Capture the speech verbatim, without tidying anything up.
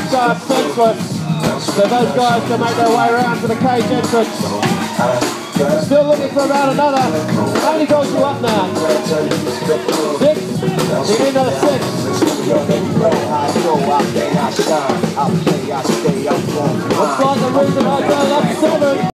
guys senseless. So those guys can make their way around to the cage entrance. Still looking for about another. How many goals you up now? Six? You need another six. Looks like the reason I go up seven.